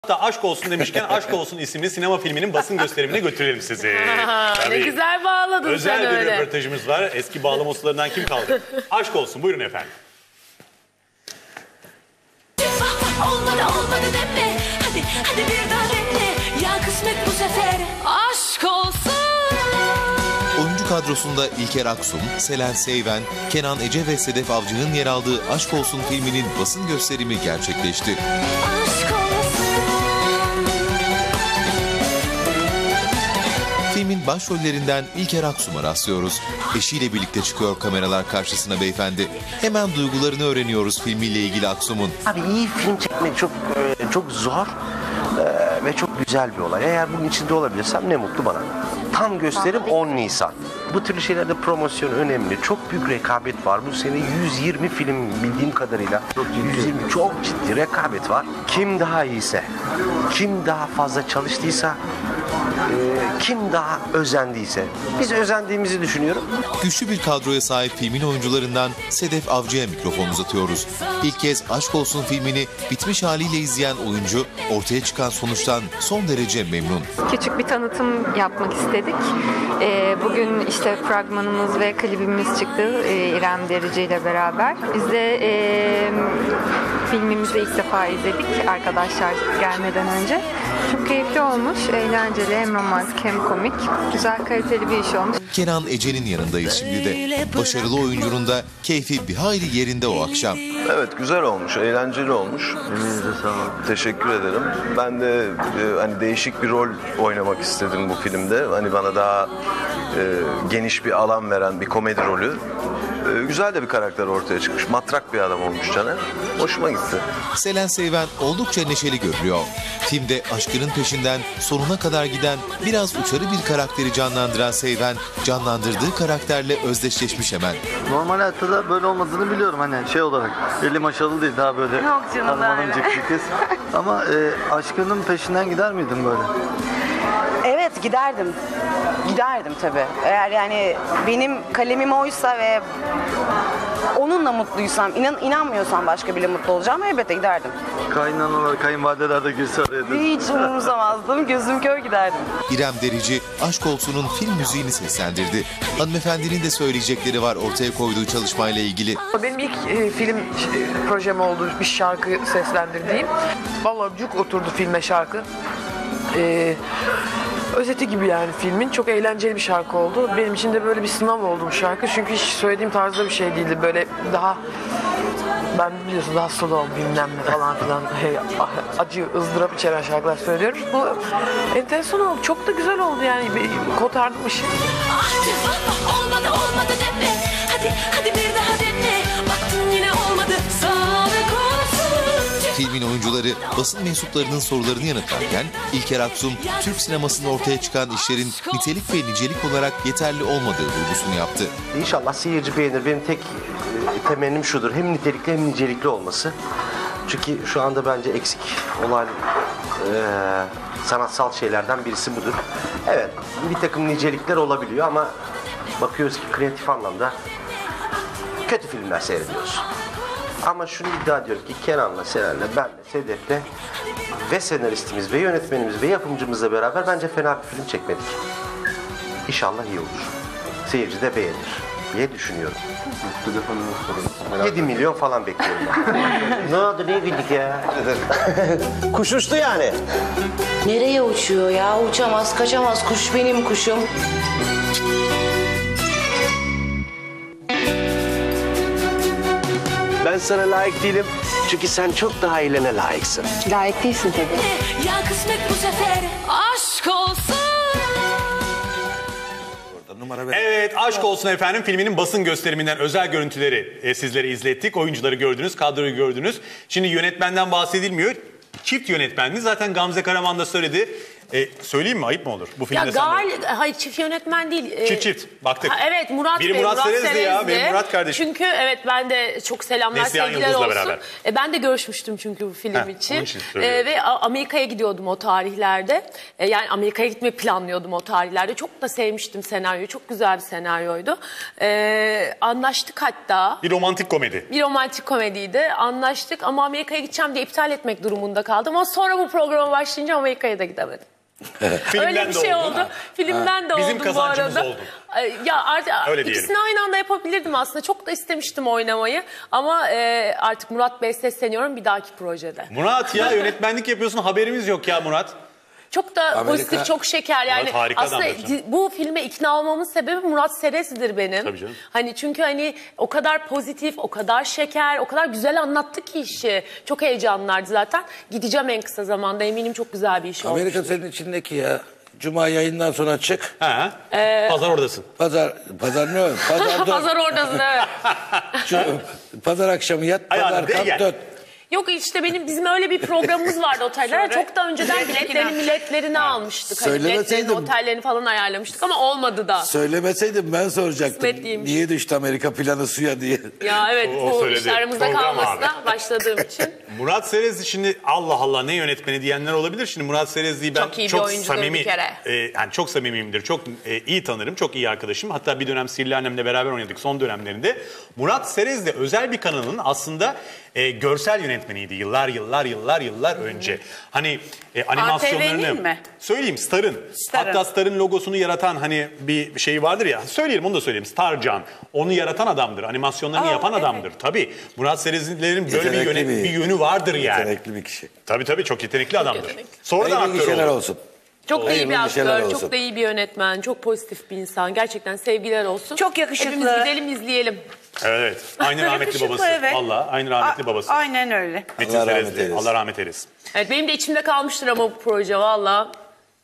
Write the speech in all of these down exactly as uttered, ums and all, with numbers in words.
Hatta Aşk Olsun demişken Aşk Olsun isimli sinema filminin basın gösterimine götürelim sizi. Ne güzel bağladın özel sen öyle. Özel bir röportajımız var. Eski bağlama ustalarından kim kaldı? Aşk Olsun, buyurun efendim. Olmadı olmadı deme. Hadi hadi bir daha dene. Ya kısmet bu sefer aşk olsun. Oyuncu kadrosunda İlker Aksum, Selen Seyven, Kenan Ece ve Sedef Avcı'nın yer aldığı Aşk Olsun filminin basın gösterimi gerçekleşti. Aşk olsun. Filmin başrollerinden İlker Aksum'a rastlıyoruz. Eşiyle birlikte çıkıyor kameralar karşısına beyefendi. Hemen duygularını öğreniyoruz filmiyle ilgili Aksum'un. Abi iyi film çekmek çok çok zor ve çok güzel bir olay. Eğer bunun içinde olabilirsem ne mutlu bana. Tam gösterim on Nisan. Bu türlü şeylerde promosyon önemli. Çok büyük rekabet var. Bu sene yüz yirmi film bildiğim kadarıyla. yüz yirmi çok ciddi rekabet var. Kim daha iyiyse, kim daha fazla çalıştıysa, kim daha özendiyse. Biz özendiğimizi düşünüyorum. Güçlü bir kadroya sahip filmin oyuncularından Sedef Avcı'ya mikrofon uzatıyoruz. İlk kez Aşk Olsun filmini bitmiş haliyle izleyen oyuncu ortaya çıkan sonuçtan son derece memnun. Küçük bir tanıtım yapmak istedik. Ee, bugün işte fragmanımız ve klibimiz çıktı e, İrem Derici ile beraber. Biz de e, filmimizi ilk defa izledik arkadaşlar gelmeden önce. Çok keyifli olmuş, eğlenceli, hem romantik hem komik. Güzel, kaliteli bir iş olmuş. Kenan Ece'nin yanındayız şimdi de. Başarılı oyuncunun da keyfi bir hayli yerinde o akşam. Evet, güzel olmuş, eğlenceli olmuş. Emeğinize sağlık. Teşekkür ederim. Ben de e, hani değişik bir rol oynamak istedim bu filmde. Hani bana daha e, geniş bir alan veren bir komedi rolü. E, güzel de bir karakter ortaya çıkmış. Matrak bir adam olmuş Caner. Hoşuma gitti. Selen Seyven oldukça neşeli görünüyor. Filmde aşkının peşinden sonuna kadar giden biraz uçarı bir karakteri canlandıran Seyven, canlandırdığı karakterle özdeşleşmiş hemen. Normal hayatta da böyle olmadığını biliyorum hani şey olarak. Eli maşalı değil, daha böyle harmanımcık bir kız. Ama e, aşkının peşinden gider miydin böyle? Evet, giderdim. Giderdim tabii. Eğer yani benim kalemim oysa ve onunla mutluysam, inan, inanmıyorsam başka biriyle mutlu olacağım, elbette giderdim. Kaynanalar, kayınvalideler de girse araya. Hiç umursamazdım, gözüm kör giderdim. İrem Derici, Aşk Olsun'un film müziğini seslendirdi. Hanımefendinin de söyleyecekleri var ortaya koyduğu çalışmayla ilgili. Benim ilk e, film e, projem oldu, bir şarkı seslendirdiğim. Vallahi cuk oturdu filme şarkı. Ee, özeti gibi yani filmin. Çok eğlenceli bir şarkı oldu. Benim için de böyle bir sınav oldu bu şarkı. Çünkü hiç söylediğim tarzda bir şey değildi. Böyle daha, ben biliyorsun daha slow bilmem ne falan filan, hey, acı, ızdırap içeren şarkılar söylüyorum. Bu enteresan oldu. Çok da güzel oldu yani. Kotardım işi. Olmadı olmadı deme. Hadi hadi bir daha dene. Baktın yine olmadı. Sağlık olsun. Filmin oyuncuları basın mensuplarının sorularını yanıtlarken İlker Aksum, Türk sinemasında ortaya çıkan işlerin nitelik ve nicelik olarak yeterli olmadığı vurgusunu yaptı. İnşallah seyirci beğenir. Benim tek temennim şudur. Hem nitelikli hem nicelikli olması. Çünkü şu anda bence eksik olan e, sanatsal şeylerden birisi budur. Evet, bir takım nicelikler olabiliyor ama bakıyoruz ki kreatif anlamda kötü filmler seyrediyoruz. Ama şunu iddia ediyorum ki Kenan'la, Selen'le, benle, Sedef'le ve senaristimiz ve yönetmenimiz ve yapımcımızla beraber bence fena bir film çekmedik. İnşallah iyi olur. Seyirci de beğenir diye düşünüyorum. yedi milyon falan bekliyorum ben. Ne oldu, niye güldük ya? Kuş uçtu yani. Nereye uçuyor ya? Uçamaz, kaçamaz. Kuş benim kuşum. Ben sana layık değilim. Çünkü sen çok daha iyilene layıksın. Layık değilsin tabii. Ya kısmet bu sefer aşk olsun. Evet, Aşk Olsun efendim filminin basın gösteriminden özel görüntüleri e, sizlere izlettik. Oyuncuları gördünüz, kadroyu gördünüz. Şimdi yönetmenden bahsedilmiyor. Çift yönetmenli. Zaten Gamze Karaman da söyledi. E, söyleyeyim mi? Ayıp mı olur? Bu filmde Ya sen de- gal, hayır çift yönetmen değil. Ee, Çift çift. Baktık. Ha, evet Murat Biri Bey. Murat Serez'di ya, benim Murat kardeşim. Çünkü evet ben de çok selamlar Neslihan sevgiler Yıldız'la olsun. beraber. E, ben de görüşmüştüm çünkü bu film Heh, için. onun için söylüyorum. E, ve A- Amerika'ya gidiyordum o tarihlerde. E, yani Amerika'ya gitmeyi planlıyordum o tarihlerde. Çok da sevmiştim senaryoyu. Çok güzel bir senaryoydu. E, anlaştık hatta. Bir romantik komedi. Bir romantik komediydi. Anlaştık ama Amerika'ya gideceğim diye iptal etmek durumunda kaldım. Ama sonra bu programa başlayınca Amerika'ya da gidemedim. Öyle bir de şey oldu. oldu. Filmden de Bizim oldu bu kazancımız arada. oldu. Ay, Ya artık Öyle diyelim. ikisini aynı anda yapabilirdim aslında. Çok da istemiştim oynamayı. Ama e, artık Murat Bey sesleniyorum bir dahaki projede. Murat ya yönetmenlik yapıyorsun, haberimiz yok ya Murat. Çok da Amerika- pozitif, çok şeker. Yani Murat harika aslında adamdır canım. bu filme ikna olmamın sebebi Murat Serez'dir benim. Tabii canım. Hani çünkü hani o kadar pozitif, o kadar şeker, o kadar güzel anlattı ki işi. Çok heyecanlardı zaten. Gideceğim en kısa zamanda. Eminim çok güzel bir iş olmuş. Amerika senin içindeki ya. Cuma yayından sonra çık. Ha. Ee, Pazar oradasın. Pazar, pazar ne o? Pazar, dön. Pazar oradasın evet. Şu, pazar akşamı yat, Ayağına pazar de kalk gel. dön. Yok işte benim bizim öyle bir programımız vardı otellere. Çok da önceden biletlerini milletlerini almıştık. Hani biletlerini, Söylemeseydim. otellerini falan ayarlamıştık ama olmadı da. Söylemeseydim ben soracaktım. Kısmetliymiş. Niye düştü Amerika planı suya diye. Ya evet O- o bu söyledi. işte aramızda Program kalmasına başladığım için. Murat Serez şimdi Allah Allah ne yönetmeni diyenler olabilir. Şimdi Murat Serezli'yi ben Çok iyi bir çok oyuncudur samimi, bir kere. e, yani çok samimiyimdir. Çok e, iyi tanırım. Çok iyi arkadaşım. Hatta bir dönem Sihirli Annem'le beraber oynadık son dönemlerinde. Murat Serez de özel bir kanalın aslında e, görsel yönetmeniydi yıllar yıllar yıllar yıllar önce. Hani e, animasyonlarını... A T V'nin mi? Söyleyeyim Star'ın. Star'ın. Hatta Star'ın logosunu yaratan hani bir şey vardır ya. Söyleyelim onu da söyleyeyim. Starcan. Onu yaratan adamdır. Animasyonlarını Aa, yapan evet. adamdır. Tabii. Murat Serezli'lerin böyle bir, Yetenekli yönet, bir- bir yönü vardır yani. Yetenekli bir kişi. Tabii tabii çok yetenekli adamdır. yetenekli. Sonradan Hayırlı aktör gişeler oldu. olsun. Çok da iyi bir Hayırlı gişeler aktör, olsun. çok da iyi bir yönetmen, çok pozitif bir insan. Gerçekten sevgiler olsun. Çok yakışıklı. Hepimiz gidelim izleyelim. Evet evet. Aynı rahmetli Yakışıklı, babası. evet. Vallahi aynı rahmetli A- babası. Aynen öyle. Metin Allah rahmet Serezli. eylesin. Allah rahmet eylesin. Evet benim de içimde kalmıştır ama bu proje valla.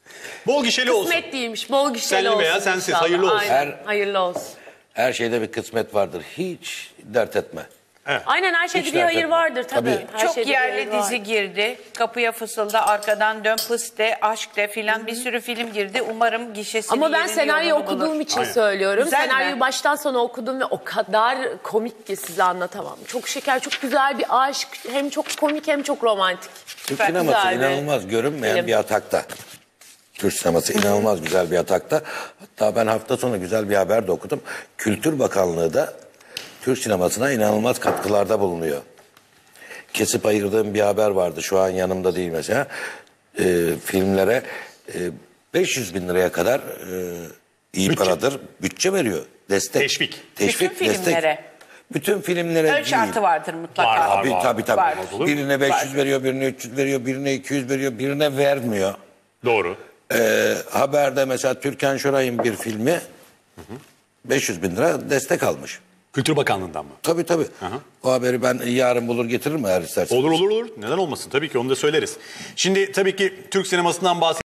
Bol gişeli olsun. Kısmet değilmiş, bol gişeli Senli olsun. veya sensiz, inşallah. hayırlı olsun. Aynen, Her- hayırlı olsun. Her şeyde bir kısmet vardır. Hiç dert etme. Aynen her şeyde Hiç bir dert hayır etme. vardır tabii. Tabii. Her Çok şeyde bir yerli hayır var. dizi girdi. Kapıya fısılda, arkadan dön pıs de, aşk de filan bir sürü film girdi. Umarım gişesini Ama ben yerini, senaryo yolunu okuduğum bulur. için Aynen. söylüyorum. Güzel mi? Senaryoyu baştan sona okudum ve o kadar komik ki size anlatamam. Çok şeker, çok güzel bir aşk. Hem çok komik hem çok romantik. Türk Süper, sineması güzel bir inanılmaz görünmeyen film. bir atakta. Türk sineması inanılmaz güzel bir atakta. Hatta ben hafta sonu güzel bir haber de okudum. Kültür Bakanlığı da Türk sinemasına inanılmaz katkılarda bulunuyor. Kesip ayırdığım bir haber vardı. Şu an yanımda değil mesela. Ee, filmlere e, beş yüz bin liraya kadar e, iyi Bütçe. paradır. Bütçe veriyor. Destek. Teşvik. Teşvik, Bütün destek. filmlere. Bütün filmlere Ön değil. şartı vardır mutlaka. Var, var, Tabii var. tabii tabii. Var. Birine beş yüz Var. veriyor, birine üç yüz veriyor, birine iki yüz veriyor, birine vermiyor. Doğru. Ee, haberde mesela Türkan Şoray'ın bir filmi beş yüz bin lira destek almış. Kültür Bakanlığı'ndan mı? Tabii tabii. O haberi ben yarın bulur getiririm eğer istersen. Olur olur olur. Neden olmasın? Tabii ki onu da söyleriz. Şimdi tabii ki Türk sinemasından bahsediyoruz.